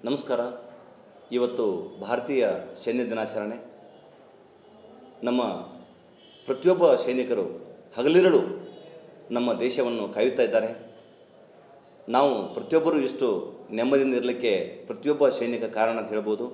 ನಮಸ್ಕಾರ. ಇವತ್ತು ಭಾರತೀಯ ಸೈನ್ಯ ದಿನಾಚರಣೆ. ನಮ್ಮ ಪ್ರತಿಯೊಬ್ಬ ಸೈನಿಕರು ಹಗಲಿರುಳು ನಮ್ಮ ದೇಶವನ್ನು ಕಾಯುತ್ತಾ ಇದ್ದಾರೆ. ನಾವು ಪ್ರತಿಯೊಬ್ಬರು ಇಷ್ಟು ನೆಮ್ಮದಿಯಿಂದ ಇರಲಿಕ್ಕೆ ಪ್ರತಿಯೊಬ್ಬ ಸೈನಿಕ ಕಾರಣ ಅಂತ ಹೇಳ್ಬೋದು.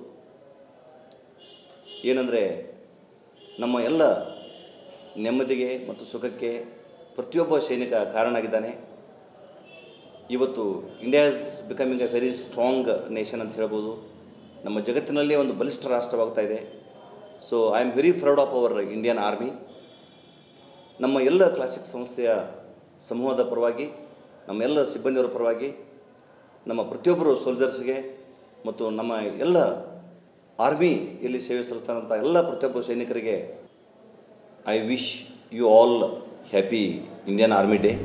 ಏನಂದರೆ ನಮ್ಮ ಎಲ್ಲ ನೆಮ್ಮದಿಗೆ ಮತ್ತು ಸುಖಕ್ಕೆ ಪ್ರತಿಯೊಬ್ಬ ಸೈನಿಕ ಕಾರಣ ಆಗಿದ್ದಾನೆ. ಇವತ್ತು India is becoming a very strong nation ಅಂತ ಹೇಳ್ಬೋದು. ನಮ್ಮ ಜಗತ್ತಿನಲ್ಲಿ ಒಂದು ಬಲಿಷ್ಠ ರಾಷ್ಟ್ರವಾಗ್ತಾ ಇದೆ. So I am very proud of our Indian army. ನಮ್ಮ ಎಲ್ಲ ಕ್ಲಾಸಿಕ್ ಸಂಸ್ಥೆಯ ಸಮೂಹದ ಪರವಾಗಿ, ನಮ್ಮ ಎಲ್ಲ ಸಿಬ್ಬಂದಿಯವರ ಪರವಾಗಿ, ನಮ್ಮ ಪ್ರತಿಯೊಬ್ಬರು ಸೋಲ್ಜರ್ಸ್ಗೆ ಮತ್ತು ನಮ್ಮ ಎಲ್ಲ ಆರ್ಮಿಯಲ್ಲಿ ಸೇವೆ ಸಲ್ಲಿಸ್ತಂಥ ಎಲ್ಲ ಪ್ರತಿಯೊಬ್ಬ ಸೈನಿಕರಿಗೆ I wish you all happy Indian army day.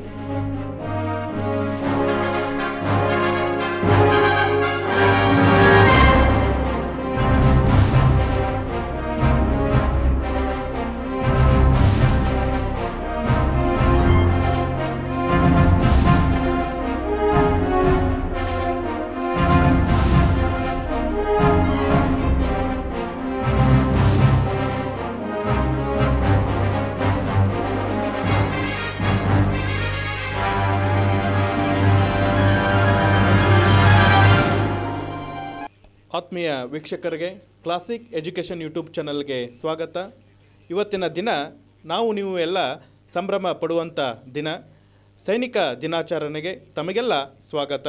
ಆತ್ಮೀಯ ವೀಕ್ಷಕರಿಗೆ ಕ್ಲಾಸಿಕ್ ಎಜುಕೇಷನ್ ಯೂಟ್ಯೂಬ್ ಚಾನಲ್ಗೆ ಸ್ವಾಗತ. ಇವತ್ತಿನ ದಿನ ನೀವು ಎಲ್ಲ ಸಂಭ್ರಮ ಪಡುವಂಥ ದಿನ. ಸೈನಿಕ ದಿನಾಚರಣೆಗೆ ತಮಗೆಲ್ಲ ಸ್ವಾಗತ.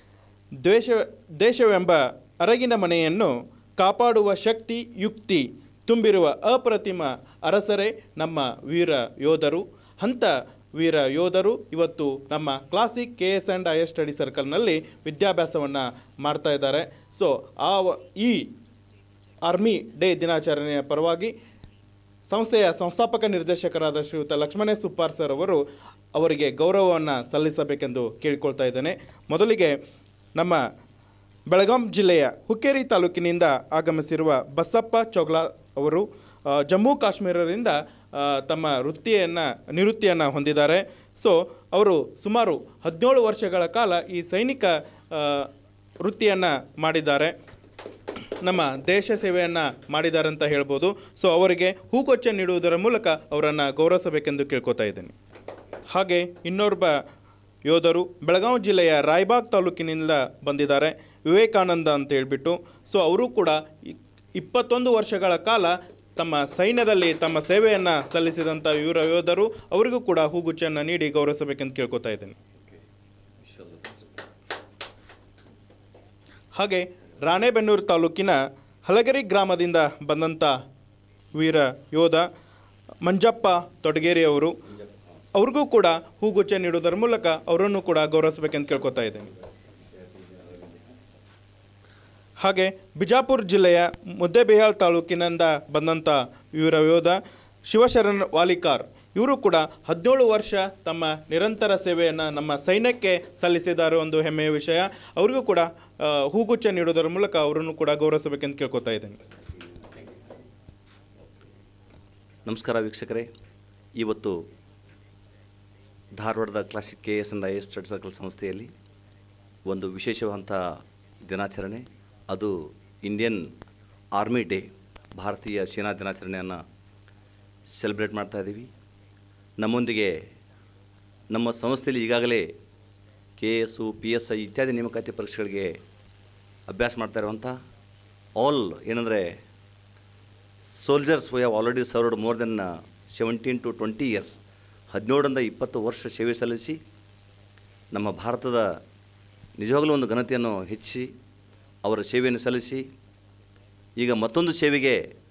ದೇಶವೆಂಬ ಅರಗಿನ ಮನೆಯನ್ನು ಕಾಪಾಡುವ ಶಕ್ತಿ ಯುಕ್ತಿ ತುಂಬಿರುವ ಅಪ್ರತಿಮ ಅರಸರೇ ನಮ್ಮ ವೀರ ಯೋಧರು. ಅಂಥ ವೀರ ಯೋಧರು ಇವತ್ತು ನಮ್ಮ ಕ್ಲಾಸಿಕ್ KS&IS ಸ್ಟಡಿ ಸರ್ಕಲ್ನಲ್ಲಿ ವಿದ್ಯಾಭ್ಯಾಸವನ್ನು ಮಾಡ್ತಾ ಇದ್ದಾರೆ. ಸೊ ಈ ಆರ್ಮಿ ಡೇ ದಿನಾಚರಣೆಯ ಪರವಾಗಿ ಸಂಸ್ಥೆಯ ಸಂಸ್ಥಾಪಕ ನಿರ್ದೇಶಕರಾದ ಶ್ರೀಯುತ ಲಕ್ಷ್ಮಣೇಶ್ ಸುಪ್ಪಾರ್ ಸರ್ ಅವರಿಗೆ ಗೌರವವನ್ನು ಸಲ್ಲಿಸಬೇಕೆಂದು ಕೇಳಿಕೊಳ್ತಾ ಇದ್ದೇನೆ. ಮೊದಲಿಗೆ ನಮ್ಮ ಬೆಳಗಾಂ ಜಿಲ್ಲೆಯ ಹುಕ್ಕೇರಿ ತಾಲೂಕಿನಿಂದ ಆಗಮಿಸಿರುವ ಬಸಪ್ಪ ಚೋಗ್ಲಾ ಅವರು ಜಮ್ಮು ಕಾಶ್ಮೀರದಿಂದ ತಮ್ಮ ನಿವೃತ್ತಿಯನ್ನು ಹೊಂದಿದ್ದಾರೆ. ಸೊ ಅವರು ಸುಮಾರು 17 ವರ್ಷಗಳ ಕಾಲ ಈ ಸೈನಿಕ ವೃತ್ತಿಯನ್ನು ಮಾಡಿದ್ದಾರೆ, ನಮ್ಮ ದೇಶ ಸೇವೆಯನ್ನು ಮಾಡಿದ್ದಾರೆ ಅಂತ ಹೇಳ್ಬೋದು. ಸೊ ಅವರಿಗೆ ಹೂಗುಚ್ಛ ನೀಡುವುದರ ಮೂಲಕ ಅವರನ್ನು ಗೌರವಿಸಬೇಕೆಂದು ಕೇಳ್ಕೊತಾ ಇದ್ದೀನಿ. ಹಾಗೆ ಇನ್ನೋರ್ವ ಯೋಧರು ಬೆಳಗಾವಿ ಜಿಲ್ಲೆಯ ರಾಯಬಾಗ್ ತಾಲೂಕಿನಿಂದ ಬಂದಿದ್ದಾರೆ, ವಿವೇಕಾನಂದ ಅಂತ ಹೇಳ್ಬಿಟ್ಟು. ಸೊ ಅವರು ಕೂಡ 21 ವರ್ಷಗಳ ಕಾಲ ತಮ್ಮ ಸೈನ್ಯದಲ್ಲಿ ತಮ್ಮ ಸೇವೆಯನ್ನು ಸಲ್ಲಿಸಿದಂಥ ವೀರ ಯೋಧರು. ಅವರಿಗೂ ಕೂಡ ಹೂಗುಚ್ಛನ್ನು ನೀಡಿ ಗೌರವಿಸಬೇಕೆಂದು ಕೇಳ್ಕೊತಾ ಇದ್ದೀನಿ. ಹಾಗೆ ರಾಣೆಬೆನ್ನೂರು ತಾಲೂಕಿನ ಹಲಗರಿ ಗ್ರಾಮದಿಂದ ಬಂದಂಥ ವೀರ ಯೋಧ ಮಂಜಪ್ಪ ತೊಡಗೇರಿ ಅವರು. ಅವ್ರಿಗೂ ಕೂಡ ಹೂಗುಚ್ಛ ನೀಡುವುದರ ಮೂಲಕ ಅವರನ್ನು ಕೂಡ ಗೌರವಿಸಬೇಕೆಂದು ಕೇಳ್ಕೊತಾ ಇದ್ದೀನಿ. ಹಾಗೆ ಬಿಜಾಪುರ ಜಿಲ್ಲೆಯ ಮುದ್ದೇಬಿಹಾಳ್ ತಾಲೂಕಿನಿಂದ ಬಂದಂಥ ವೀರ ಯೋಧ ಶಿವಶರಣ್ ವಾಲಿಕಾರ್. ಇವರು ಕೂಡ 17 ವರ್ಷ ತಮ್ಮ ನಿರಂತರ ಸೇವೆಯನ್ನು ನಮ್ಮ ಸೈನ್ಯಕ್ಕೆ ಸಲ್ಲಿಸಿದ್ದಾರೆ, ಒಂದು ಹೆಮ್ಮೆಯ ವಿಷಯ. ಅವರಿಗೂ ಕೂಡ ಹೂಗುಚ್ಛ ನೀಡುವುದರ ಮೂಲಕ ಅವರನ್ನು ಕೂಡ ಗೌರವಿಸಬೇಕೆಂದು ಕೇಳ್ಕೊತಾ ಇದ್ದೀನಿ. ನಮಸ್ಕಾರ ವೀಕ್ಷಕರೇ. ಇವತ್ತು ಧಾರವಾಡದ ಕ್ಲಾಸಿಕ್ KS&IS ಸ್ಟಡಿ ಸರ್ಕಲ್ ಸಂಸ್ಥೆಯಲ್ಲಿ ಒಂದು ವಿಶೇಷವಾದಂಥ ದಿನಾಚರಣೆ, ಅದು ಇಂಡಿಯನ್ ಆರ್ಮಿ ಡೇ, ಭಾರತೀಯ ಸೇನಾ ದಿನಾಚರಣೆಯನ್ನು ಸೆಲೆಬ್ರೇಟ್ ಮಾಡ್ತಾ ಇದ್ದೀವಿ. ನಮ್ಮೊಂದಿಗೆ ನಮ್ಮ ಸಂಸ್ಥೆಯಲ್ಲಿ ಈಗಾಗಲೇ KS, PSI ಇತ್ಯಾದಿ ನೇಮಕಾತಿ ಪರೀಕ್ಷೆಗಳಿಗೆ ಅಭ್ಯಾಸ ಮಾಡ್ತಾ ಇರುವಂಥ ಆಲ್ ಏನಂದರೆ soldiers who have already served more than 17 to 20 years, 17ರಿಂದ 20 ವರ್ಷ ಸೇವೆ ಸಲ್ಲಿಸಿ ನಮ್ಮ ಭಾರತದ ನಿಜವಾಗಲೂ ಒಂದು ಘನತೆಯನ್ನು ಹೆಚ್ಚಿಸಿ ಅವರ ಸೇವೆಯನ್ನು ಸಲ್ಲಿಸಿ ಈಗ ಮತ್ತೊಂದು ಸೇವೆಗೆ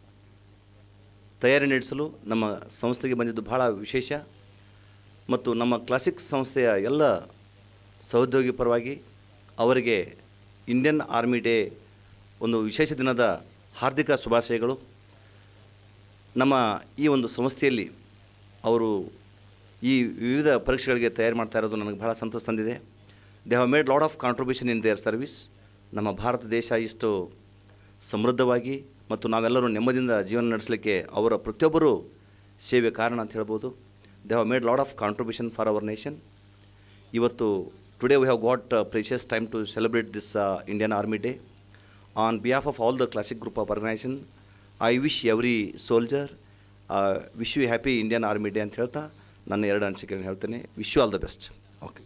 ತಯಾರಿ ನಡೆಸಲು ನಮ್ಮ ಸಂಸ್ಥೆಗೆ ಬಂದಿದ್ದು ಬಹಳ ವಿಶೇಷ. ಮತ್ತು ನಮ್ಮ ಕ್ಲಾಸಿಕ್ ಸಂಸ್ಥೆಯ ಎಲ್ಲ ಸಹೋದ್ಯೋಗಿ ಪರವಾಗಿ ಅವರಿಗೆ ಇಂಡಿಯನ್ ಆರ್ಮಿ ಡೇ ಒಂದು ವಿಶೇಷ ದಿನದ ಹಾರ್ದಿಕ ಶುಭಾಶಯಗಳು. ನಮ್ಮ ಈ ಒಂದು ಸಂಸ್ಥೆಯಲ್ಲಿ ಅವರು ಈ ವಿವಿಧ ಪರೀಕ್ಷೆಗಳಿಗೆ ತಯಾರಿ ಮಾಡ್ತಾ ಇರೋದು ನನಗೆ ಬಹಳ ಸಂತಸ ತಂದಿದೆ. They have made lot of contribution in their service. ನಮ್ಮ ಭಾರತ ದೇಶ ಇಷ್ಟು ಸಮೃದ್ಧವಾಗಿ ಮತ್ತು ನಾವೆಲ್ಲರೂ ನೆಮ್ಮದಿಯಿಂದ ಜೀವನ ನಡೆಸಲಿಕ್ಕೆ ಅವರ ಪ್ರತಿಯೊಬ್ಬರು ಸೇವೆ ಕಾರಣ ಅಂತ ಹೇಳ್ಬೋದು. They have made lot of contribution for our nation. ಇವತ್ತು today we have got precious time to celebrate this Indian Army Day. On behalf of all the Classic Group of Organization, I wish every soldier, wish you happy Indian Army Day ಅಂತ ಹೇಳ್ತಾ ನನ್ನ 2 ಅನಿಸಿಕೆಗಳನ್ನು ಹೇಳ್ತೇನೆ. Wish you all the best. Okay.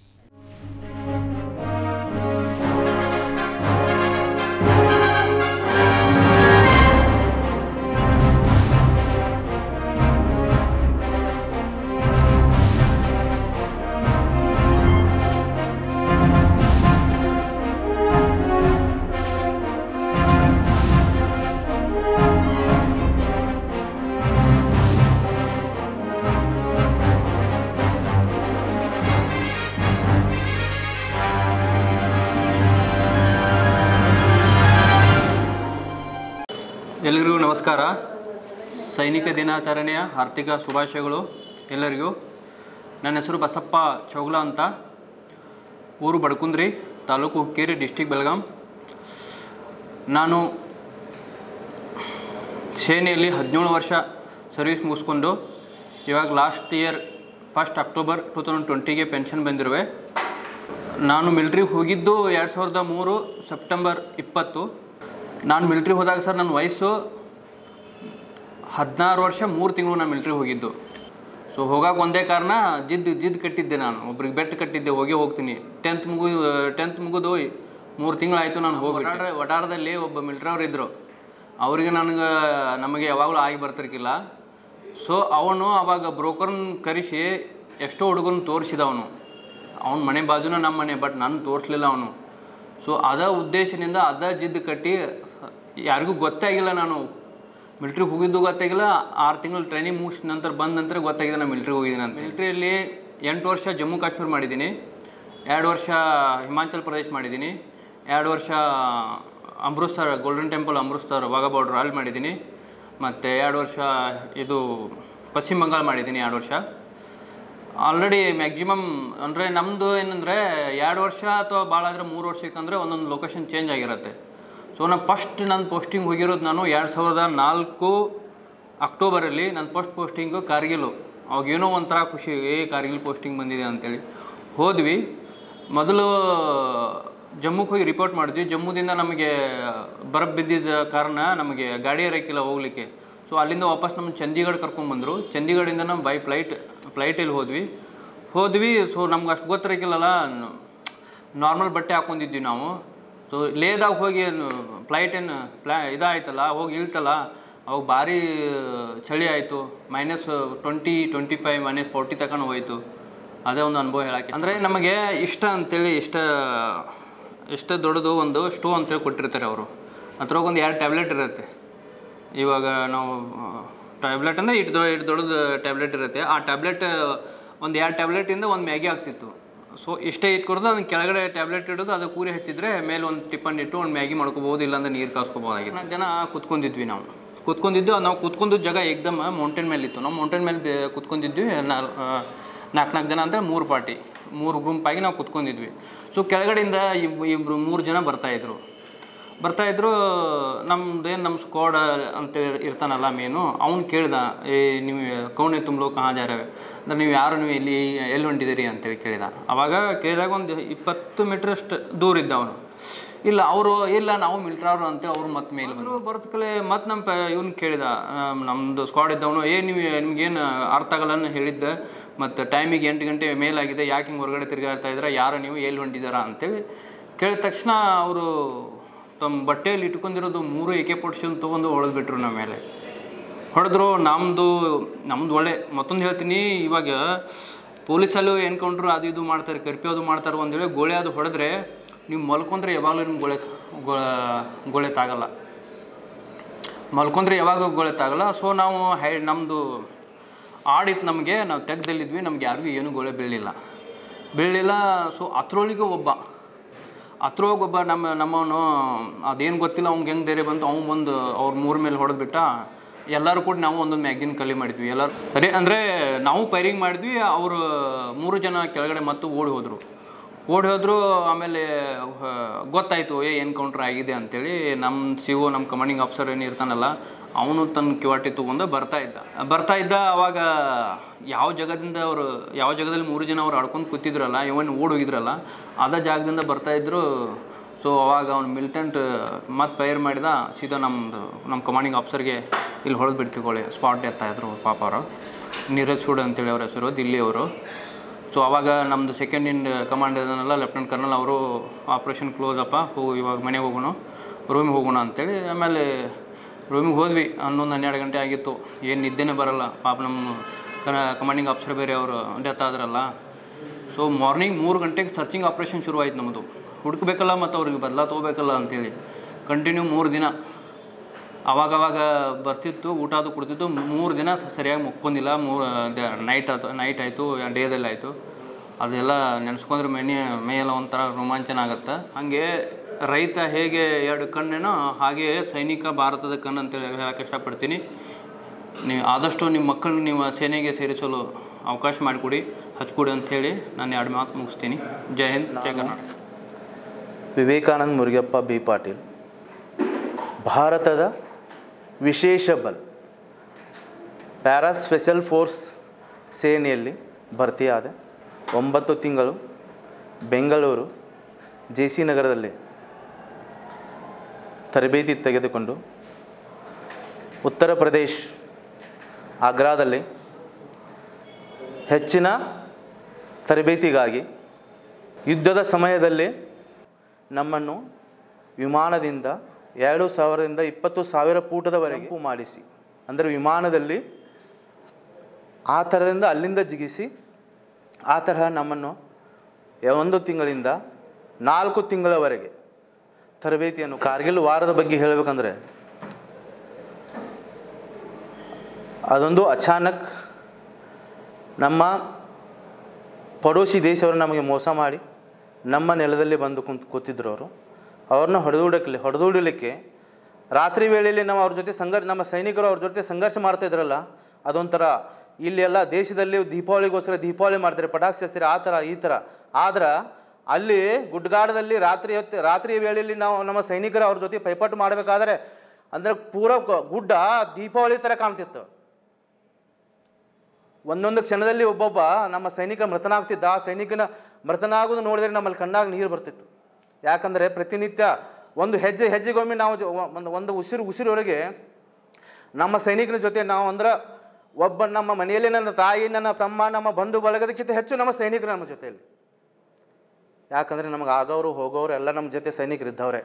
ಎಲ್ಲರಿಗೂ ನಮಸ್ಕಾರ. ಸೈನಿಕ ದಿನಾಚರಣೆಯ ಆರ್ಥಿಕ ಶುಭಾಶಯಗಳು ಎಲ್ಲರಿಗೂ. ನನ್ನ ಹೆಸರು ಬಸಪ್ಪ ಚೌಗ್ಲ ಅಂತ, ಊರು ಬಡಕುಂದ್ರಿ, ತಾಲೂಕು ಹುಕ್ಕೇರಿ, ಡಿಸ್ಟಿಕ್ ಬೆಳಗಾಂ. ನಾನು ಸೇನೆಯಲ್ಲಿ 17 ವರ್ಷ ಸರ್ವಿಸ್ ಮುಗಿಸ್ಕೊಂಡು ಇವಾಗ ಲಾಸ್ಟ್ ಇಯರ್ 1 ಅಕ್ಟೋಬರ್ 2020ಗೆ ಪೆನ್ಷನ್ ಬಂದಿರುವೆ. ನಾನು ಮಿಲ್ಟ್ರಿಗೆ ಹೋಗಿದ್ದು 2003 ಸೆಪ್ಟೆಂಬರ್ 20. ನಾನು ಮಿಲ್ಟ್ರಿಗೆ ಹೋದಾಗ ಸರ್ ನನ್ನ ವಯಸ್ಸು 16 ವರ್ಷ 3 ತಿಂಗಳು ನಾನು ಮಿಲ್ಟ್ರಿಗೆ ಹೋಗಿದ್ದು. ಸೊ ಹೋಗೋಕೆ ಒಂದೇ ಕಾರಣ, ಜಿದ್ದು ಕಟ್ಟಿದ್ದೆ. ನಾನು ಒಬ್ರಿಗೆ ಬೆಟ್ಟು ಕಟ್ಟಿದ್ದೆ, ಹೋಗ್ತೀನಿ. 10th ಮುಗಿದು 3 ತಿಂಗಳಾಯಿತು ನಾನು ಹೋಗಿ. ವಡಾರದಲ್ಲಿ ಒಬ್ಬ ಮಿಲ್ಟ್ರವ್ರು ಇದ್ದರು. ಅವರಿಗೆ ನಮಗೆ ಯಾವಾಗಲೂ ಆಗಿ ಬರ್ತಿರ್ಕಿಲ್ಲ. ಸೊ ಅವನು ಅವಾಗ ಬ್ರೋಕರ್ನ ಕರೆಸಿ ಎಷ್ಟೋ ಹುಡುಗನ ತೋರಿಸಿದ. ಅವನ ಮನೆ ಬಾಜುನ ನಮ್ಮ ಮನೆ, ಬಟ್ ನಾನು ತೋರಿಸ್ಲಿಲ್ಲ ಅವನು. ಸೊ ಅದ ಉದ್ದೇಶದಿಂದ ಜಿದ್ದು ಕಟ್ಟಿ ಯಾರಿಗೂ ಗೊತ್ತಾಗಿಲ್ಲ. ನಾನು ಮಿಲ್ಟ್ರಿಗೆ ಹೋಗಿದ್ದು ಗೊತ್ತಾಗಿಲ್ಲ. 6 ತಿಂಗಳು ಟ್ರೈನಿಂಗ್ ಮುಗಿಸಿದ ನಂತರ ಬಂದ ನಂತರ ಗೊತ್ತಾಗಿದೆ ನಾನು ಮಿಲ್ಟ್ರಿಗೆ ಹೋಗಿದ್ದೀನಿ ಅಂತ. ಮಿಲ್ಟ್ರಿಯಲ್ಲಿ 8 ವರ್ಷ ಜಮ್ಮು ಕಾಶ್ಮೀರ ಮಾಡಿದ್ದೀನಿ, 2 ವರ್ಷ ಹಿಮಾಚಲ್ ಪ್ರದೇಶ್ ಮಾಡಿದ್ದೀನಿ, 2 ವರ್ಷ Amritsar golden temple Amritsar Wagah border ಅಲ್ಲಿ ಮಾಡಿದ್ದೀನಿ, ಮತ್ತು 2 ವರ್ಷ ಇದು ಪಶ್ಚಿಮ ಬಂಗಾಳ ಮಾಡಿದ್ದೀನಿ 2 ವರ್ಷ. ಆಲ್ರೆಡಿ ಮ್ಯಾಕ್ಸಿಮಮ್ ಅಂದರೆ ನಮ್ಮದು ಏನಂದರೆ 2 ವರ್ಷ ಅಥವಾ ಭಾಳ ಆದರೆ 3 ವರ್ಷಕ್ಕಂದರೆ ಒಂದೊಂದು ಲೊಕೇಶನ್ ಚೇಂಜ್ ಆಗಿರುತ್ತೆ. ಸೊ ನಾನು ನನ್ನ ಪೋಸ್ಟಿಂಗ್ ಹೋಗಿರೋದು ನಾನು 2004 ಅಕ್ಟೋಬರಲ್ಲಿ ನನ್ನ ಪೋಸ್ಟಿಂಗು ಕಾರ್ಗಿಲು. ಅವಾಗೇನೋ ಒಂಥರ ಖುಷಿ, ಕಾರ್ಗಿಲ್ ಪೋಸ್ಟಿಂಗ್ ಬಂದಿದೆ ಅಂಥೇಳಿ ಹೋದ್ವಿ. ಮೊದಲು ಜಮ್ಮುಗೆ ಹೋಗಿ ರಿಪೋರ್ಟ್ ಮಾಡಿದ್ವಿ. ಜಮ್ಮುದಿಂದ ನಮಗೆ ಬರಫ್ ಬಿದ್ದಿದ್ದ ಕಾರಣ ನಮಗೆ ಗಾಡಿ ಇರೋಕ್ಕಿಲ್ಲ ಹೋಗಲಿಕ್ಕೆ. ಸೊ ಅಲ್ಲಿಂದ ವಾಪಸ್ ನಮ್ಮ ಚಂಡೀಗಢ ಕರ್ಕೊಂಡ್ಬಂದರು. ಚಂಡೀಗಢದಿಂದ ನಾವು ಬೈ ಫ್ಲೈಟಲ್ಲಿ ಹೋದ್ವಿ. ಸೊ ನಮ್ಗೆ ಅಷ್ಟು ಗೊತ್ತಿರಕ್ಕಿಲ್ಲಲ್ಲ, ನಾರ್ಮಲ್ ಬಟ್ಟೆ ಹಾಕ್ಕೊಂಡಿದ್ವಿ ನಾವು. ಸೊ ಲೇದಾಗ ಹೋಗಿ ಇದಾಯ್ತಲ್ಲ, ಹೋಗಿ ಇಳ್ತಲ್ಲ, ಅವಾಗ ಭಾರಿ ಚಳಿ ಆಯಿತು. -20, -25, -40 ತಗೊಂಡು ಹೋಯಿತು. ಅದೇ ಒಂದು ಅನುಭವ ಹೇಳಕ್ಕೆ. ಅಂದರೆ ನಮಗೆ ಇಷ್ಟ ಅಂತೇಳಿ ಇಷ್ಟ ದೊಡ್ಡದು ಒಂದು ಸ್ಟೋ ಅಂತೇಳಿ ಕೊಟ್ಟಿರ್ತಾರೆ ಅವರು. ಅದ್ರಾಗ ಒಂದು 2 ಟ್ಯಾಬ್ಲೆಟ್ ಇರುತ್ತೆ. ಇವಾಗ ನಾವು ಟ್ಯಾಬ್ಲೆಟ್ ಅಂದರೆ ಇಟ್ಟು ದೊಡ್ಡದು ಟ್ಯಾಬ್ಲೆಟ್ ಇರುತ್ತೆ. ಆ ಟ್ಯಾಬ್ಲೆಟ್ ಒಂದು 2 ಟ್ಯಾಬ್ಲೆಟಿಂದ ಒಂದು ಮ್ಯಾಗಿ ಆಗ್ತಿತ್ತು. ಸೊ ಇಷ್ಟೇ ಇಟ್ಕೊಡೋದು, ಅದನ್ನ ಕೆಳಗಡೆ ಟ್ಯಾಬ್ಲೆಟ್ ಇಡೋದು, ಅದು ಕೂರಿ ಹಚ್ಚಿದ್ರೆ ಮೇಲೆ ಒಂದು ಟಿಫನ್ ಇಟ್ಟು ಒಂದು ಮ್ಯಾಗಿ ಮಾಡ್ಕೋಬೋದು, ಇಲ್ಲಾಂದ್ರೆ ನೀರು ಕಾಸ್ಕೋಬೋದಾಗಿತ್ತು. 4 ಜನ ಕೂತ್ಕೊಂಡಿದ್ವಿ. ನಾವು ಕೂತ್ಕೊಂಡಿದ್ದು ಜಾಗ ಏಕ್ದಮ್ ಮೌಂಟೇನ್ ಮೇಲೆ ಇತ್ತು. ನಾವು ಮೌಂಟೇನ್ ಮೇಲೆ ಕೂತ್ಕೊಂಡಿದ್ವಿ. 4 ಜನ ಅಂದರೆ 3 ಪಾರ್ಟಿ, 3 ಗುಂಪಾಗಿ ನಾವು ಕೂತ್ಕೊಂಡಿದ್ವಿ. ಸೊ ಕೆಳಗಡೆಯಿಂದ 3 ಜನ ಬರ್ತಾಯಿದ್ರು. ನಮ್ಮ ಸ್ಕ್ವಾಡ್ ಅಂತ ಇರ್ತಾನಲ್ಲ ಮೇನು, ಅವ್ನು ಕೇಳ್ದ, ನೀವು ಕೌನೆ ತುಂಬ ಲೋಕ ಕहाँ जा रहे ಅಂದರೆ ನೀವು ಯಾರು, ನೀವು ಎಲ್ಲಿ ಹೊಂಟಿದ್ದೀರಿ ಅಂತೇಳಿ ಕೇಳಿದ. ಆವಾಗ ಕೇಳಿದಾಗ ಒಂದು 20 ಮೀಟ್ರಷ್ಟು ದೂರ ಇದ್ದ ಅವನು. ಇಲ್ಲ ನಾವು ಮಿಲ್ಟ್ರವ್ರು ಅಂತೇಳಿ ಅವ್ರು ಮತ್ತೆ ಮೇಲೆ ಬರೋದಕ್ಕಲೆ ಮತ್ತು ಇವ್ನು ಕೇಳಿದ, ನಮ್ಮದು ಸ್ಕ್ವಾಡ್ ಇದ್ದವನು, ನಿಮ್ಗೇನು ಅರ್ಥ ಆಗಲ್ಲ ಹೇಳಿದ್ದೆ, ಮತ್ತು ಟೈಮಿಗೆ 8 ಗಂಟೆ ಮೇಲಾಗಿದೆ, ಯಾಕೆ ಹಿಂಗೆ ಹೊರಗಡೆ ತಿರುಗಾಡ್ತಾ ಇದ್ದೀರಾ, ಯಾರು ನೀವು ಎಲ್ಲಿ ಹೊಂಟಿದ್ದೀರಾ ಅಂತೇಳಿ ಕೇಳಿದ ತಕ್ಷಣ ಅವರು ತಮ್ಮ ಬಟ್ಟೆಯಲ್ಲಿ ಇಟ್ಕೊಂಡಿರೋದು 3 AK-47 ತೊಗೊಂಡು ಹೊಡೆದ್ಬಿಟ್ರು. ನಮ್ಮ ಮೇಲೆ ಹೊಡೆದ್ರು. ನಮ್ಮದು ಒಳ್ಳೆ ಮತ್ತೊಂದು ಹೇಳ್ತೀನಿ, ಇವಾಗ ಪೊಲೀಸಲ್ಲೂ ಎನ್ಕೌಂಟ್ರು ಅದು ಇದು ಮಾಡ್ತಾರೆ, ಕರ್ಫ್ಯೂ ಅದು ಮಾಡ್ತಾರೆ. ಒಂದು ವೇಳೆ ಗೋಳೆ ಅದು ಹೊಡೆದ್ರೆ ನೀವು ಮಲ್ಕೊಂಡ್ರೆ ಯಾವಾಗಲೂ ನಿಮ್ಗೆ ಗೋಳೆ ತಾಗಲ್ಲ. ಯಾವಾಗ ಗೋಳೆ ತಾಗಲ್ಲ. ಸೊ ನಾವು ನಮ್ಮದು ಆಡಿತ್ತು, ನಾವು ತೆಗ್ದಲ್ಲಿದ್ವಿ, ನಮ್ಗೆ ಯಾರಿಗೂ ಏನೂ ಗೋಳೆ ಬೀಳಲಿಲ್ಲ. ಸೊ ಅದ್ರೊಳಗೆ ಒಬ್ಬ ನಮ್ಮವನು ಅದೇನು ಗೊತ್ತಿಲ್ಲ, ಅವ್ನಿಗೆ ಹೆಂಗೆ ಧೈರ್ಯ ಬಂತು, ಅವ್ನು ಬಂದು ಅವ್ರ 3 ಮೇಲೆ ಹೊಡೆದ್ಬಿಟ್ಟ. ಎಲ್ಲರೂ ಕೂಡ ನಾವು ಒಂದೊಂದು ಮ್ಯಾಗ್ಜಿನ್ ಖಾಲಿ ಮಾಡಿದ್ವಿ. ಎಲ್ಲರೂ ಸರಿ ಅಂದರೆ ನಾವು ಫೈರಿಂಗ್ ಮಾಡಿದ್ವಿ. ಅವರು 3 ಜನ ಕೆಳಗಡೆ ಮತ್ತು ಓಡಿ ಹೋದರು. ಆಮೇಲೆ ಗೊತ್ತಾಯಿತು ಎನ್ಕೌಂಟ್ರ್ ಆಗಿದೆ ಅಂಥೇಳಿ. ನಮ್ಮ CO, ನಮ್ಮ ಕಮಾಂಡಿಂಗ್ ಆಫೀಸರ್ ಏನಿರ್ತಾನಲ್ಲ, ಅವನು ತನ್ನ ಕ್ಯೂಆರ್ಟಿ ತೊಗೊಂಡು ಬರ್ತಾ ಇದ್ದ. ಅವಾಗ ಯಾವ ಜಾಗದಲ್ಲಿ 3 ಜನ ಅವ್ರು ಆಡ್ಕೊಂಡು ಕೂತಿದ್ರಲ್ಲ, ಇವನು ಓಡಿ ಹೋಗಿದ್ರಲ್ಲ, ಅದ ಜಾಗದಿಂದ ಬರ್ತಾಯಿದ್ರು. ಸೊ ಅವಾಗ ಅವ್ನು ಮಿಲಿಟೆಂಟ್ ಮತ್ತೆ ಫೈರ್ ಮಾಡಿದ, ಸೀದಾ ನಮ್ಮ ಕಮಾಂಡಿಂಗ್ ಆಫೀಸರ್ಗೆ ಇಲ್ಲಿ ಹೊಡೆದು ಬಿಡ್ತಿಕೊಳ್ಳಿ, ಸ್ಪಾಟ್ ಡೆತ್ ಆಯಿತು ಪಾಪ ಅವರು. ನೀರಜ್ ಸೂಡ್ ಅಂತೇಳಿ ಅವ್ರ ಹೆಸರು, ದಿಲ್ಲಿಯವರು. ಸೊ ಅವಾಗ ನಮ್ಮದು ಸೆಕೆಂಡ್ ಇನ್ ಕಮಾಂಡ್ ಇದನ್ನೆಲ್ಲ ಲೆಫ್ಟಿನೆಂಟ್ ಕರ್ನಲ್ ಅವರು ಆಪ್ರೇಷನ್ ಕ್ಲೋಸ್ ಅಪ್ಪ, ಹೋಗಿ ಇವಾಗ ಮನೆಗೆ ಹೋಗೋಣ, ರೂಮಿಗೆ ಹೋಗೋಣ ಅಂತೇಳಿ. ಆಮೇಲೆ ರೂಮಿಗೆ ಹೋದ್ವಿ, 11-12 ಗಂಟೆ ಆಗಿತ್ತು. ಏನು ನಿದ್ದೆನೇ ಬರೋಲ್ಲ ಪಾಪ. ನಮ್ಮ ಕಮಾಂಡಿಂಗ್ ಆಫೀಸರ್ ಬೇರೆ ಅವರು ಡೆತ್ ಆದ್ರಲ್ಲ. ಸೊ ಮಾರ್ನಿಂಗ್ 3 ಗಂಟೆಗೆ ಸರ್ಚಿಂಗ್ ಆಪ್ರೇಷನ್ ಶುರುವಾಯಿತು ನಮ್ಮದು. ಹುಡುಕಬೇಕಲ್ಲ ಮತ್ತು ಅವ್ರಿಗೆ ಬದಲಾ ತೊಗೋಬೇಕಲ್ಲ ಅಂತೇಳಿ ಕಂಟಿನ್ಯೂ 3 ದಿನ. ಅವಾಗವಾಗ ಬರ್ತಿತ್ತು, ಊಟ ಅದು ಕೊಡ್ತಿತ್ತು. 3 ದಿನ ಸರಿಯಾಗಿ ಮುಕ್ಕೊಂಡಿಲ್ಲ. ನೈಟ್ ಆಯಿತು, ಡೇದಲ್ಲಿ ಆಯಿತು. ಅದೆಲ್ಲ ನೆನೆಸ್ಕೊಂಡ್ರೆ ಮೈಯೆಲ್ಲ ಒಂಥರ ರೋಮಾಂಚನ ಆಗುತ್ತೆ. ಹಾಗೆ ರೈತ ಹೇಗೆ 2 ಕಣ್ಣೇನೋ ಹಾಗೆಯೇ ಸೈನಿಕ ಭಾರತದ ಕಣ್ಣು ಅಂತೇಳಿ ಹೇಳೋಕ್ಕೆ ಇಷ್ಟಪಡ್ತೀನಿ. ನೀವು ಆದಷ್ಟು ನಿಮ್ಮ ಮಕ್ಕಳನ್ನ ನೀವು ಸೇನೆಗೆ ಸೇರಿಸಲು ಅವಕಾಶ ಮಾಡಿಕೊಡಿ, ಹಚ್ಕೊಡಿ ಅಂಥೇಳಿ ನಾನು 2 ಮಾತು ಮುಗಿಸ್ತೀನಿ. ಜೈ ಹಿಂದ್, ಜೈ ಕರ್ನಾಟಕ. ವಿವೇಕಾನಂದ ಮುರುಗಪ್ಪ ಬಿ ಪಾಟೀಲ್, ಭಾರತದ ವಿಶೇಷ ಬಲ ಪ್ಯಾರಾ ಸ್ಪೆಷಲ್ ಫೋರ್ಸ್ ಸೇನೆಯಲ್ಲಿ ಭರ್ತಿಯಾದ. 9 ತಿಂಗಳು ಬೆಂಗಳೂರು JC ನಗರದಲ್ಲಿ ತರಬೇತಿ ತೆಗೆದುಕೊಂಡು ಉತ್ತರ ಪ್ರದೇಶ್ ಆಗ್ರಾದಲ್ಲಿ ಹೆಚ್ಚಿನ ತರಬೇತಿಗಾಗಿ ಯುದ್ಧದ ಸಮಯದಲ್ಲಿ ನಮ್ಮನ್ನು ವಿಮಾನದಿಂದ 2,000ರಿಂದ 20,000 ಫೂಟದವರೆಗೆ ಮಾಡಿಸಿ, ಅಂದರೆ ವಿಮಾನದಲ್ಲಿ ಆ ಥರದಿಂದ ಅಲ್ಲಿಂದ ಜಿಗಿಸಿ ಆ ತರಹ ನಮ್ಮನ್ನು 1 ತಿಂಗಳಿಂದ 4 ತಿಂಗಳವರೆಗೆ ತರಬೇತಿಯನ್ನು. ಕಾರ್ಗಿಲ್ ವಾರದ ಬಗ್ಗೆ ಹೇಳಬೇಕಂದ್ರೆ ಅದೊಂದು ಅಚಾನಕ್ ನಮ್ಮ ಪಡೋಶಿ ದೇಶವರು ನಮಗೆ ಮೋಸ ಮಾಡಿ ನಮ್ಮ ನೆಲದಲ್ಲಿ ಬಂದು ಕೂತಿದ್ರು. ಅವ್ರನ್ನ ಹೊಡೆದುಡಲಿಕ್ಕೆ ರಾತ್ರಿ ವೇಳೆಯಲ್ಲಿ ನಾವು ಅವ್ರ ಜೊತೆ ನಮ್ಮ ಸೈನಿಕರು ಅವ್ರ ಜೊತೆ ಸಂಘರ್ಷ ಮಾಡ್ತಾಯಿದ್ರಲ್ಲ, ಅದೊಂಥರ ಇಲ್ಲೆಲ್ಲ ದೇಶದಲ್ಲಿ ದೀಪಾವಳಿಗೋಸ್ಕರ ದೀಪಾವಳಿ ಮಾಡ್ತಾರೆ, ಪಟಾಕಿ ಹಚ್ತಾರೆ, ಆ ಥರ ಈ ಥರ. ಆದ್ರೆ ಅಲ್ಲಿ ಗುಡ್ಗಾಡದಲ್ಲಿ ರಾತ್ರಿ ವೇಳೆಯಲ್ಲಿ ನಾವು ನಮ್ಮ ಸೈನಿಕರು ಅವ್ರ ಜೊತೆ ಪೈಪೋಟಿ ಮಾಡಬೇಕಾದ್ರೆ ಅಂದರೆ ಪೂರ ಗುಡ್ಡ ದೀಪಾವಳಿ ಥರ ಕಾಣ್ತಿತ್ತು. ಒಂದೊಂದು ಕ್ಷಣದಲ್ಲಿ ಒಬ್ಬೊಬ್ಬ ನಮ್ಮ ಸೈನಿಕ ಮೃತನಾಗ್ತಿದ್ದ. ಆ ಸೈನಿಕನ ಮೃತನಾಗೋದು ನೋಡಿದ್ರೆ ನಮ್ಮಲ್ಲಿ ಕಣ್ಣಾಗ ನೀರು ಬರ್ತಿತ್ತು. ಯಾಕಂದರೆ ಪ್ರತಿನಿತ್ಯ ಒಂದು ಹೆಜ್ಜೆಗೊಮ್ಮೆ ನಾವು ಒಂದು ಉಸಿರುವರೆಗೆ ನಮ್ಮ ಸೈನಿಕನ ಜೊತೆ ನಾವು ಅಂದ್ರೆ ಒಬ್ಬ ನಮ್ಮ ಮನೆಯಲ್ಲಿ ನನ್ನ ತಾಯಿ, ನನ್ನ ತಮ್ಮ, ನಮ್ಮ ಬಂಧು ಬಳಗದಕ್ಕಿಂತ ಹೆಚ್ಚು ನಮ್ಮ ಸೈನಿಕರು ನಮ್ಮ ಜೊತೆಯಲ್ಲಿ. ಯಾಕಂದರೆ ನಮಗೆ ಆಗೋರು ಹೋಗೋರು ಎಲ್ಲ ನಮ್ಮ ಜೊತೆ ಸೈನಿಕರಿದ್ದವ್ರೆ.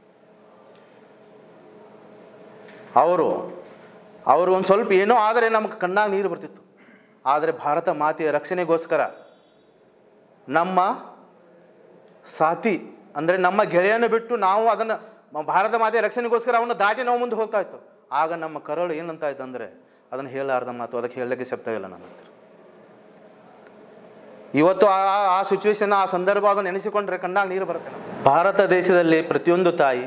ಅವರು ಒಂದು ಸ್ವಲ್ಪ ಏನೋ ಆದರೆ ನಮಗೆ ಕಣ್ಣಾಗ ನೀರು ಬರ್ತಿತ್ತು. ಆದರೆ ಭಾರತ ಮಾತೆಯ ರಕ್ಷಣೆಗೋಸ್ಕರ ನಮ್ಮ ಸಾಥಿ ಅಂದರೆ ನಮ್ಮ ಗೆಳೆಯನ್ನು ಬಿಟ್ಟು ನಾವು ಅದನ್ನು ಭಾರತ ಮಾತೆಯ ರಕ್ಷಣೆಗೋಸ್ಕರ ಅವನು ದಾಟಿ ನಾವು ಮುಂದೆ ಹೋಗ್ತಾ ಇತ್ತು. ಆಗ ನಮ್ಮ ಕರಳು ಏನಂತ ಇತ್ತು ಅಂದರೆ ಅದನ್ನು ಹೇಳಲಾರ್ದ ಮಾತು, ಅದಕ್ಕೆ ಹೇಳಲಿಕ್ಕೆ ಶಬ್ದವಿಲ್ಲ ನನ್ನ ಹತ್ರ. ಇವತ್ತು ಆ ಸಿಚುವೇಶನ್, ಆ ಸಂದರ್ಭ ಅದನ್ನು ನೆನೆಸಿಕೊಂಡ್ರೆ ಕಣ್ಣಾಗ ನೀರು ಬರುತ್ತೆ. ಭಾರತ ದೇಶದಲ್ಲಿ ಪ್ರತಿಯೊಂದು ತಾಯಿ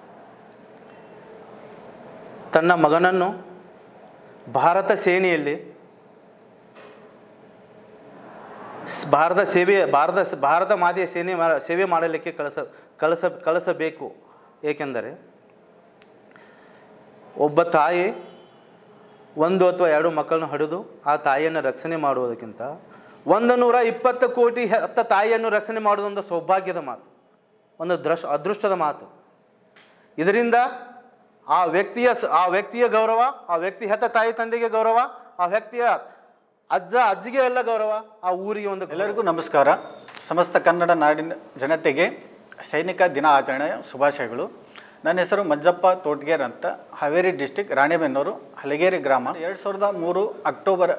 ತನ್ನ ಮಗನನ್ನು ಭಾರತ ಸೇನೆಯಲ್ಲಿ ಭಾರತ ಮಾತೆಯ ಸೇವೆ ಮಾಡಲಿಕ್ಕೆ ಕಳಿಸಬೇಕು. ಏಕೆಂದರೆ ಒಬ್ಬ ತಾಯಿ 1 ಅಥವಾ 2 ಮಕ್ಕಳನ್ನು ಹಡಿದು ಆ ತಾಯಿಯನ್ನು ರಕ್ಷಣೆ ಮಾಡುವುದಕ್ಕಿಂತ 120 ಕೋಟಿ ಹೆತ್ತ ತಾಯಿಯನ್ನು ರಕ್ಷಣೆ ಮಾಡುವುದೊಂದು ಸೌಭಾಗ್ಯದ ಮಾತು, ಒಂದು ಅದೃಷ್ಟದ ಮಾತು. ಇದರಿಂದ ಆ ವ್ಯಕ್ತಿಯ ಗೌರವ, ಆ ವ್ಯಕ್ತಿ ಹೆತ್ತ ತಾಯಿ ತಂದೆಗೆ ಗೌರವ, ಆ ವ್ಯಕ್ತಿಯ ಅಜ್ಜಿಗೆ ಎಲ್ಲ ಗೌರವ, ಆ ಊರಿಗೆ ಒಂದು. ಎಲ್ಲರಿಗೂ ನಮಸ್ಕಾರ. ಸಮಸ್ತ ಕನ್ನಡ ನಾಡಿನ ಜನತೆಗೆ ಸೈನಿಕ ದಿನ ಆಚರಣೆಯ ಶುಭಾಶಯಗಳು. ನನ್ನ ಹೆಸರು ಮಂಜಪ್ಪ ತೋಟ್ಗೇರ್ ಅಂತ, ಹಾವೇರಿ ಡಿಸ್ಟಿಕ್, ರಾಣೆಬೆನ್ನೂರು, ಹಲಗೇರಿ ಗ್ರಾಮ. 2003 ಅಕ್ಟೋಬರ್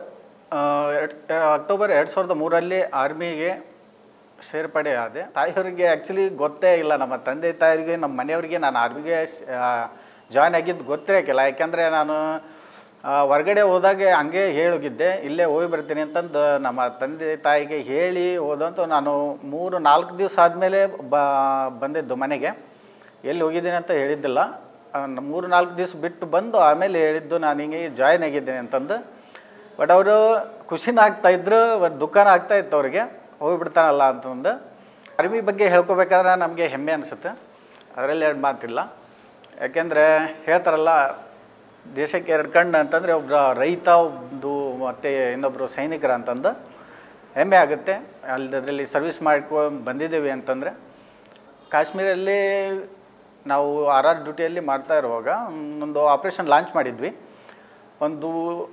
2003ರಲ್ಲಿ ಆರ್ಮಿಗೆ ಸೇರ್ಪಡೆ ಆದೆ. ತಾಯಿಯವರಿಗೆ ಆ್ಯಕ್ಚುಲಿ ಗೊತ್ತೇ ಇಲ್ಲ, ನಮ್ಮ ತಂದೆ ತಾಯಿಯವರಿಗೆ, ನಮ್ಮ ಮನೆಯವರಿಗೆ ನಾನು ಆರ್ಮಿಗೆ ಜಾಯ್ನ್ ಆಗಿದ್ದು ಗೊತ್ತೇ ಆಗಿಲ್ಲ. ಯಾಕೆಂದರೆ ನಾನು ಹೊರಗಡೆ ಹೋದಾಗ ಹಂಗೆ ಹೋಗಿದ್ದೆ, ಇಲ್ಲೇ ಹೋಗಿ ಬರ್ತೀನಿ ಅಂತಂದು ನಮ್ಮ ತಂದೆ ತಾಯಿಗೆ ಹೇಳಿ ಹೋದಂತ ನಾನು 3-4 ದಿವಸ ಆದಮೇಲೆ ಬಂದಿದ್ದು ಮನೆಗೆ. ಎಲ್ಲಿ ಹೋಗಿದ್ದೀನಿ ಅಂತ ಹೇಳಿದ್ದಿಲ್ಲ. 3-4 ದಿವಸ ಬಿಟ್ಟು ಬಂದು ಆಮೇಲೆ ಹೇಳಿದ್ದು ನಾನು ಹಿಂಗೆ ಜಾಯ್ನ್ ಆಗಿದ್ದೇನೆ ಅಂತಂದು. ಬಟ್ ಅವರು ಖುಷಿನ ಆಗ್ತಾಯಿದ್ರು, ಬಟ್ ದುಃಖನ ಆಗ್ತಾಯಿತ್ತು ಅವ್ರಿಗೆ, ಹೋಗಿಬಿಡ್ತಾನಲ್ಲ ಅಂತಂದು. ಆರ್ಮಿ ಬಗ್ಗೆ ಹೇಳ್ಕೊಬೇಕಾದ್ರೆ ನಮಗೆ ಹೆಮ್ಮೆ ಅನಿಸುತ್ತೆ, ಅದರಲ್ಲಿ 2 ಮಾತಿಲ್ಲ. ಯಾಕೆಂದರೆ ಹೇಳ್ತಾರಲ್ಲ, ದೇಶಕ್ಕೆ 2 ಕಣ್ಣು ಅಂತಂದರೆ ಒಬ್ಬರ ರೈತ, ಒಂದು ಮತ್ತು ಇನ್ನೊಬ್ಬರು ಸೈನಿಕರ ಅಂತಂದು ಹೆಮ್ಮೆ ಆಗುತ್ತೆ. ಅದರಲ್ಲಿ ಸರ್ವಿಸ್ ಮಾಡ್ಕೊಂಡು ಬಂದಿದ್ದೇವೆ ಅಂತಂದರೆ ಕಾಶ್ಮೀರಲ್ಲಿ ನಾವು RR ಡ್ಯೂಟಿಯಲ್ಲಿ ಮಾಡ್ತಾ ಇರುವಾಗ ಒಂದು ಆಪ್ರೇಷನ್ ಲಾಂಚ್ ಮಾಡಿದ್ವಿ. ಒಂದು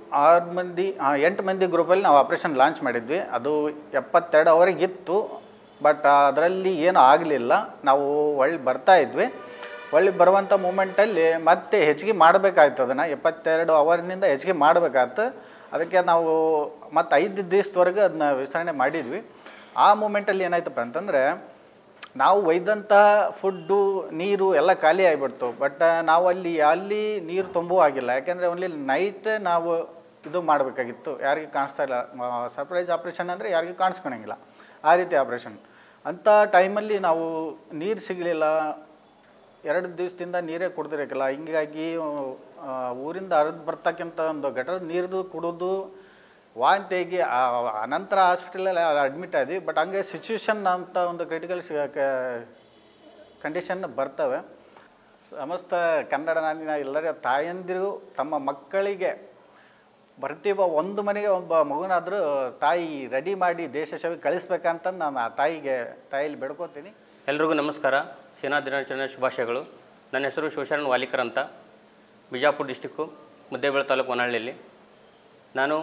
8 ಮಂದಿ ಗ್ರೂಪಲ್ಲಿ ನಾವು ಆಪ್ರೇಷನ್ ಲಾಂಚ್ ಮಾಡಿದ್ವಿ. ಅದು 72 ಅವರಿಗಿತ್ತು. ಬಟ್ ಅದರಲ್ಲಿ ಏನೂ ಆಗಲಿಲ್ಲ. ನಾವು ಬರ್ತಾ ಇದ್ವಿ. ಬರುವಂಥ ಮೂಮೆಂಟಲ್ಲಿ ಮತ್ತೆ ಹೆಚ್ಚಿಗೆ ಮಾಡಬೇಕಾಯ್ತು. ಅದನ್ನು 72 ಅವರ್ನಿಂದ ಹೆಚ್ಚಿಗೆ ಮಾಡಬೇಕಾಯ್ತು. ಅದಕ್ಕೆ ನಾವು ಮತ್ತು 5 ದಿವಸದವರೆಗೆ ಅದನ್ನ ವಿಸ್ತರಣೆ ಮಾಡಿದ್ವಿ. ಆ ಮೂಮೆಂಟಲ್ಲಿ ಏನಾಯ್ತಪ್ಪ ಅಂತಂದರೆ, ನಾವು ಒಯ್ದಂಥ ಫುಡ್ಡು, ನೀರು ಎಲ್ಲ ಖಾಲಿ ಆಗಿಬಿಡ್ತು. ಬಟ್ ನಾವು ಅಲ್ಲಿ ನೀರು ತುಂಬುವ ಆಗಿಲ್ಲ. ಯಾಕೆಂದರೆ ಓನ್ಲಿ ನೈಟ್ ನಾವು ಇದು ಮಾಡಬೇಕಾಗಿತ್ತು. ಯಾರಿಗೂ ಕಾಣಿಸ್ತಾ ಇಲ್ಲ. ಸರ್ಪ್ರೈಸ್ ಆಪ್ರೇಷನ್ ಅಂದರೆ ಯಾರಿಗೂ ಕಾಣಿಸ್ಕೊಳಂಗಿಲ್ಲ, ಆ ರೀತಿ ಆಪ್ರೇಷನ್. ಅಂಥ ಟೈಮಲ್ಲಿ ನಾವು ನೀರು ಸಿಗಲಿಲ್ಲ. 2 ದಿವಸದಿಂದ ನೀರೇ ಕುಡ್ದಿರಕ್ಕಿಲ್ಲ. ಹಿಂಗಾಗಿ ಊರಿಂದ ಹರಿದು ಬರ್ತಕ್ಕಂಥ ಒಂದು ಗಟರ್ ನೀರು ಕುಡಿದು ವಾಂತಿಯಾಗಿ ಅನಂತರ ಹಾಸ್ಪಿಟಲಲ್ಲಿ ಅಡ್ಮಿಟ್ ಆದ್ವಿ. ಬಟ್ ಹಂಗೆ ಸಿಚುವೇಶನ್ ಅಂತ ಒಂದು ಕ್ರಿಟಿಕಲ್ ಕಂಡೀಷನ್ ಬರ್ತವೆ. ಸಮಸ್ತ ಕನ್ನಡ ನಾಡಿನ ಎಲ್ಲರ ತಾಯಂದಿರು ತಮ್ಮ ಮಕ್ಕಳಿಗೆ ಒಂದು ಮನೆಗೆ ಒಬ್ಬ ಮಗುನಾದರೂ ತಾಯಿ ರೆಡಿ ಮಾಡಿ ದೇಶ ಸೇವೆ ಕಳಿಸ್ಬೇಕಂತ ನಾನು ಆ ತಾಯಿಯಲ್ಲಿ ಬೇಡ್ಕೊತೀನಿ. ಎಲ್ರಿಗೂ ನಮಸ್ಕಾರ. ಸೇನಾ ದಿನಾಚರಣೆ ಶುಭಾಶಯಗಳು. ನನ್ನ ಹೆಸರು ಶಿವಶರಣ್ ವಾಲಿಕರ್ ಅಂತ, ಬಿಜಾಪುರ ಡಿಸ್ಟಿಕ್ಕು, ಮುದ್ದೇಬೇಳೆ ತಾಲೂಕು, ಹೊನ್ನಾಳಿಯಲ್ಲಿ. ನಾನು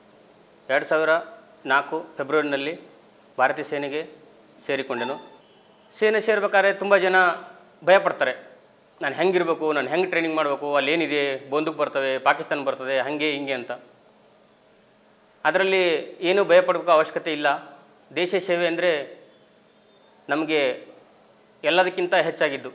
2004 ಫೆಬ್ರವರಿನಲ್ಲಿ ಭಾರತೀಯ ಸೇನೆಗೆ ಸೇರಿಕೊಂಡೆನು. ಸೇನೆ ಸೇರ್ಬೇಕಾದ್ರೆ ತುಂಬ ಜನ ಭಯಪಡ್ತಾರೆ. ನಾನು ಹೆಂಗಿರಬೇಕು, ನಾನು ಹೆಂಗೆ ಟ್ರೈನಿಂಗ್ ಮಾಡಬೇಕು, ಅಲ್ಲೇನಿದೆ, ಬಂದೂಕು ಬರ್ತವೆ, ಪಾಕಿಸ್ತಾನ ಬರ್ತದೆ, ಹಾಗೆ ಹಿಂಗೆ ಅಂತ. ಅದರಲ್ಲಿ ಏನೂ ಭಯಪಡಬೇಕು ಅವಶ್ಯಕತೆ ಇಲ್ಲ. ದೇಶ ಸೇವೆ ಅಂದರೆ ನಮಗೆ ಎಲ್ಲದಕ್ಕಿಂತ ಹೆಚ್ಚಾಗಿದ್ದು.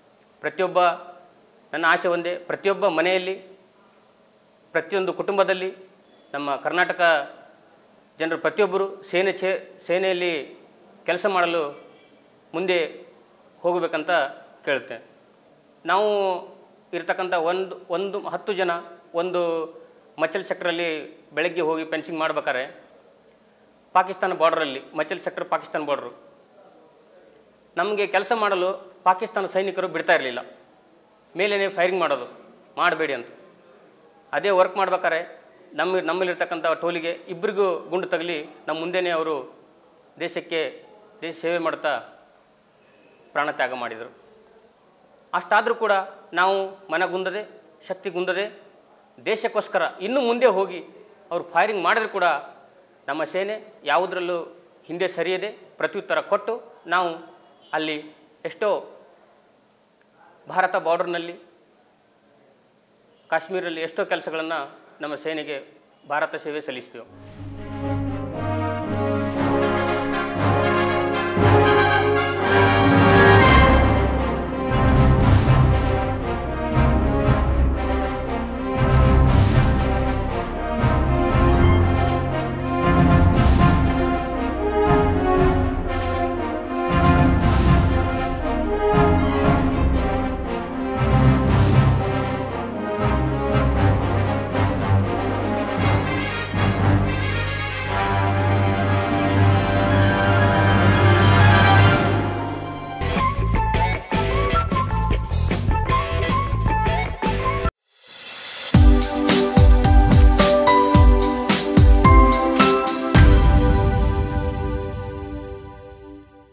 ನನ್ನ ಆಸೆ ಒಂದೇ, ಪ್ರತಿಯೊಬ್ಬ ಮನೆಯಲ್ಲಿ, ಪ್ರತಿಯೊಂದು ಕುಟುಂಬದಲ್ಲಿ ನಮ್ಮ ಕರ್ನಾಟಕ ಜನರು ಪ್ರತಿಯೊಬ್ಬರು ಸೇನೆಯಲ್ಲಿ ಕೆಲಸ ಮಾಡಲು ಮುಂದೆ ಹೋಗಬೇಕಂತ ಕೇಳುತ್ತೇನೆ. ನಾವು ಇರ್ತಕ್ಕಂಥ 10 ಜನ ಒಂದು ಮಚಲ್ ಸೆಕ್ಟ್ರಲ್ಲಿ ಬೆಳಗ್ಗೆ ಹೋಗಿ ಫೆನ್ಸಿಂಗ್ ಮಾಡ್ಬೇಕಾದ್ರೆ ಪಾಕಿಸ್ತಾನ ಬಾರ್ಡ್ರಲ್ಲಿ, ಮಚಲ್ ಸೆಕ್ಟರ್ ಪಾಕಿಸ್ತಾನ ಬಾರ್ಡ್ರು, ನಮಗೆ ಕೆಲಸ ಮಾಡಲು ಪಾಕಿಸ್ತಾನ ಸೈನಿಕರು ಬಿಡ್ತಾ ಇರಲಿಲ್ಲ. ಮೇಲೇ ಫೈರಿಂಗ್ ಮಾಡೋದು, ಮಾಡಬೇಡಿ ಅಂತ. ಅದೇ ವರ್ಕ್ ಮಾಡ್ಬೇಕಾದ್ರೆ ನಮ್ಮಲ್ಲಿರ್ತಕ್ಕಂಥ ಟೋಲಿಗೆ ಇಬ್ಬರಿಗೂ ಗುಂಡು ತಗಲಿ ನಮ್ಮ ಮುಂದೆನೇ ಅವರು ದೇಶ ಸೇವೆ ಮಾಡುತ್ತಾ ಪ್ರಾಣತ್ಯಾಗ ಮಾಡಿದರು. ಅಷ್ಟಾದರೂ ಕೂಡ ನಾವು ಮನಗುಂದದೆ, ಶಕ್ತಿಗುಂದದೆ, ದೇಶಕ್ಕೋಸ್ಕರ ಇನ್ನೂ ಮುಂದೆ ಹೋಗಿ ಅವರು ಫೈರಿಂಗ್ ಮಾಡಿದ್ರು ಕೂಡ ನಮ್ಮ ಸೇನೆ ಯಾವುದರಲ್ಲೂ ಹಿಂದೆ ಸರಿಯದೆ ಪ್ರತ್ಯುತ್ತರ ಕೊಟ್ಟು ನಾವು ಅಲ್ಲಿ ಎಷ್ಟೋ ಭಾರತ ಬಾರ್ಡರ್ನಲ್ಲಿ, ಕಾಶ್ಮೀರಲ್ಲಿ ಎಷ್ಟೋ ಕೆಲಸಗಳನ್ನು ನಮ್ಮ ಸೇನೆಗೆ ಭಾರತ ಸೇವೆ ಸಲ್ಲಿಸ್ತೀವಿ.